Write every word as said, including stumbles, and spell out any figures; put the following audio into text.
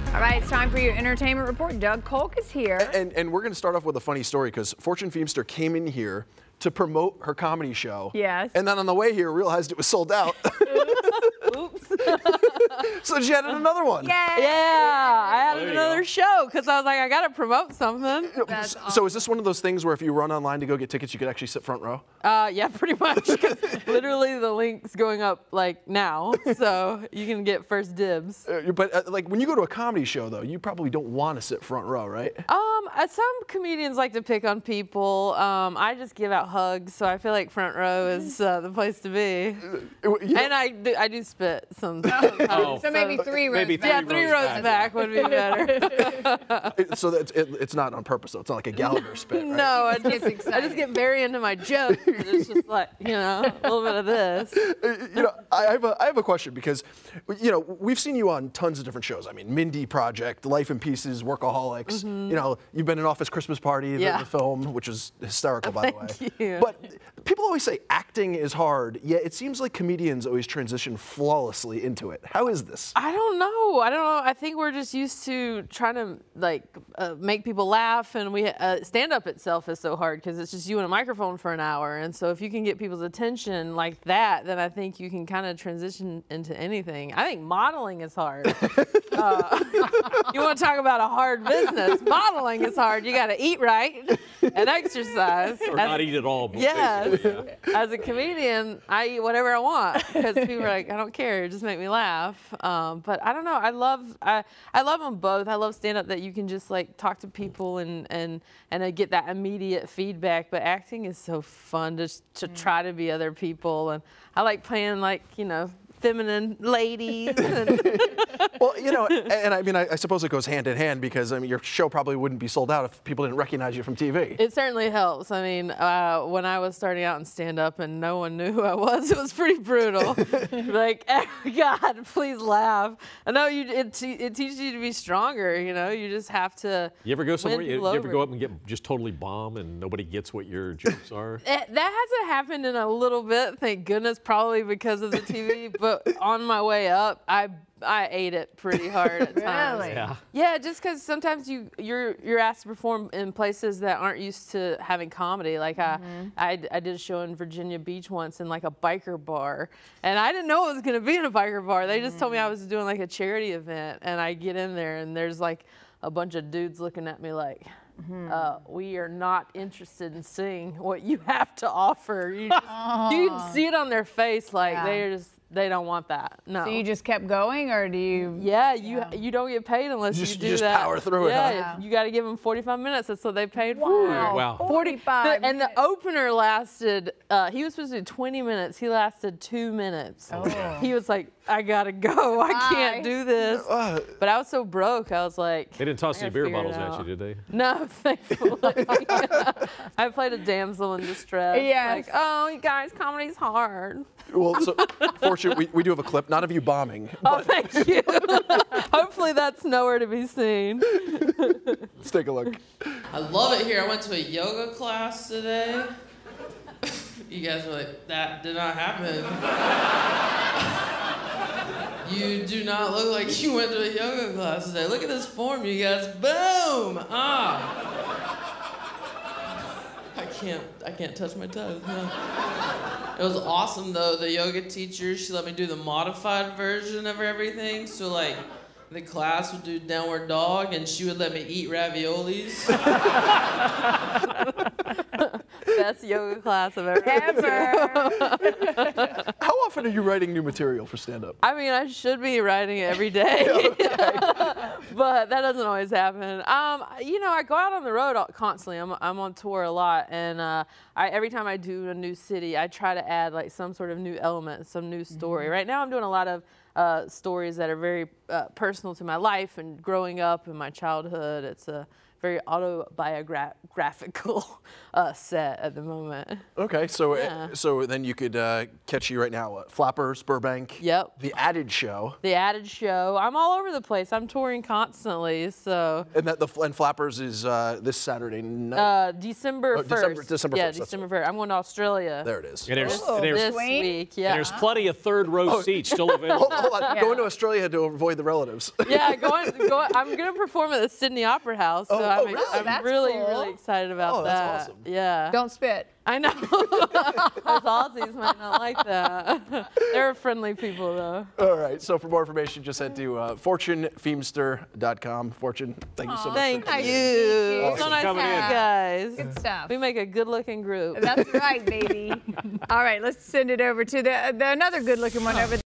All right, it's time for your entertainment report. Doug Kolk is here. And, and we're going to start off with a funny story because Fortune Feimster came in here to promote her comedy show. Yes. And then on the way here realized it was sold out. Oops. So she added another one. Yay! Yeah, I There added you another go. show because I was like, I got to promote something. That's So awesome. is this one of those things where if you run online to go get tickets, you could actually sit front row? Uh, yeah, pretty much. 'Cause literally, the link's going up like now, so you can get first dibs. Uh, but uh, like when you go to a comedy show, though, you probably don't want to sit front row, right? Um, uh, some comedians like to pick on people. Um, I just give out hugs, so I feel like front row is uh, the place to be. Uh, you know- And I do, I do spit some. Oh. So maybe three rows Maybe back. Yeah, three rows rows back would be better. it- so that it, it's not on purpose, though. It's not like a Gallagher spit, right? No, I Gets just, I excited. just get very into my jokes. It's just like, you know, a little bit of this. Uh, You know, I have a I have a question because, you know, we've seen you on tons of different shows. I mean, Mindy Project, Life in Pieces, Workaholics. You know, you've been in Office Christmas Party, the, Yeah. the film, which is hysterical, by the way. Thank you. But people always say acting is hard, yet it seems like comedians always transition flawlessly into it. How is this? I don't know. I don't know. I think we're just used to trying to like uh, make people laugh, and we uh, stand up itself is so hard because it's just you and a microphone for an hour. And so if you can get people's attention like that, then I think you can kind of transition into anything. I think modeling is hard. uh, you want to talk about a hard business? Modeling is hard. You got to eat right and exercise. Or As- not eat at all. Yes. basically, yeah. As a comedian, I eat whatever I want because people are like, I don't care, just make me laugh. Um, but I don't know. I love I, I love them both. I love stand up that you can just like talk to people and and and I get that immediate feedback. But acting is so fun to to try to be other people, and I like playing like you know feminine ladies. And Well, you know, and, and I mean, I, I suppose it goes hand in hand because I mean, your show probably wouldn't be sold out if people didn't recognize you from T V. It certainly helps. I mean, uh, when I was starting out in stand-up and no one knew who I was, it was pretty brutal. Like, oh, God, please laugh. I know you. It, te it teaches you to be stronger. You know, you just have to. You ever go somewhere, win you, you people ever over. go up and get just totally bomb and nobody gets what your jokes are? It, that hasn't happened in a little bit, thank goodness, probably because of the T V. But on my way up, I I ate it pretty hard at times. Really? Yeah. Yeah, just because sometimes you you're you're asked to perform in places that aren't used to having comedy. Like I, I I did a show in Virginia Beach once in like a biker bar, and I didn't know it was gonna be in a biker bar. They just told me I was doing like a charity event, and I get in there and there's like a bunch of dudes looking at me like. Uh, we are not interested in seeing what you have to offer. You, just, you can see it on their face, like Yeah. they're just they don't want that. No. So you just kept going, or do you? Yeah, you Yeah. you don't get paid unless You you, just- do you just that. power through it, Yeah, huh? you got to give them forty-five minutes. That's what they paid Wow. for. Wow. forty-five. The- and the opener lasted. Uh, he was supposed to do twenty minutes. He lasted two minutes. Oh. He was like, "I gotta go. I Bye. can't do this." Uh, But I was so broke. I was like, They didn't toss I any gotta beer figure it bottles at out. you, did they? No, thankfully. I played a damsel in distress. Yes. Like, oh, you guys, comedy's hard. well, so fortunately, we, we do have a clip, not of you bombing, Oh, but thank you. Hopefully that's nowhere to be seen. let's take a look. I love it here. I went to a yoga class today. You guys are like, that did not happen. You do not look like you went to a yoga class today. Look at this form, you guys. Boom! Ah! I can't, I can't touch my toes, no. It was awesome though. The yoga teacher, she let me do the modified version of everything. So like, the class would do downward dog and she would let me eat raviolis. Best yoga class I've ever been to. Ever. How often are you writing new material for stand-up? I mean, I should be writing it every day, but that doesn't always happen. Um, you know, I go out on the road all- constantly. I'm, I'm on tour a lot, and uh, I, every time I do a new city, I try to add like some sort of new element, some new story. Right now, I'm doing a lot of uh, stories that are very uh, personal to my life and growing up and my childhood. It's a very autobiographical uh, set at the moment. Okay, so Yeah. so then you could uh, catch you right now. Uh, Flappers, Burbank. Yep. The Added Show. The Added Show. I'm all over the place. I'm touring constantly, so. And that the and Flappers is uh, this Saturday night. Uh, December Oh, first. December- December yeah, first, that's December first. I'm going to Australia. there it is. And there's, Oh, and there's, This Sweet. week, yeah. and there's plenty of third row seats still available. Hold, hold on. Yeah. Going to Australia to avoid the relatives. Yeah, going, going, I'm going to perform at the Sydney Opera House, so Oh, I'm, oh, ex- really? I'm That's really, cool. really excited about Oh, that's that. awesome. Yeah. Don't spit. I know. Those Aussies might not like that. They're friendly people, though. All right. So for more information, just head to uh, fortune feimster dot com. Fortune, thank you so much. Thank for Nice you. to meet you. So Awesome. nice to Coming meet in. you guys. Good stuff. We make a good-looking group. That's right, baby. All right, let's send it over to the, the another good-looking one over there.